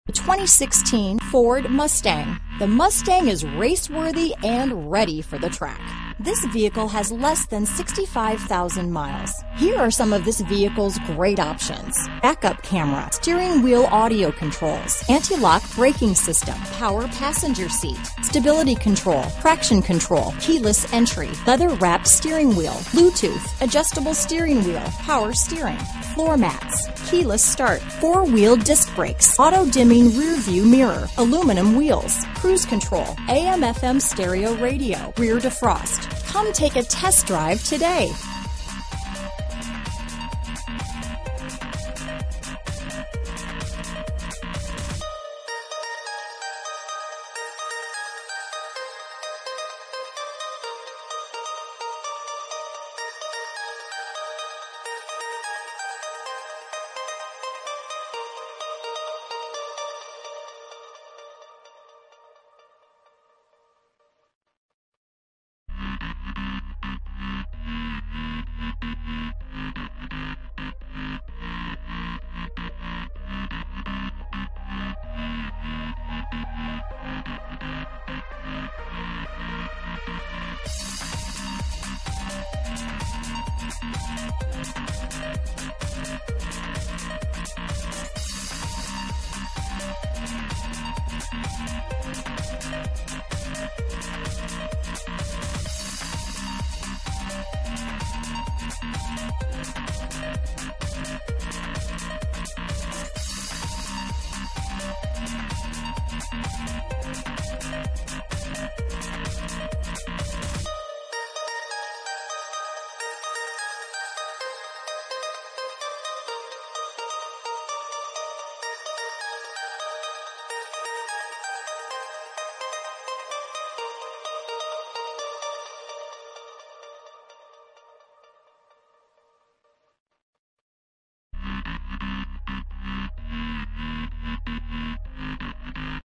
The 2016 Ford Mustang. The Mustang is race-worthy and ready for the track. This vehicle has less than 65,000 miles. Here are some of this vehicle's great options: backup camera, steering wheel audio controls, anti-lock braking system, power passenger seat, stability control, traction control, keyless entry, leather-wrapped steering wheel, Bluetooth, adjustable steering wheel, power steering, floor mats, keyless start, four-wheel disc brakes, auto-dimming rear-view mirror, aluminum wheels, cruise control, AM/FM stereo radio, rear defrost. Come take a test drive today.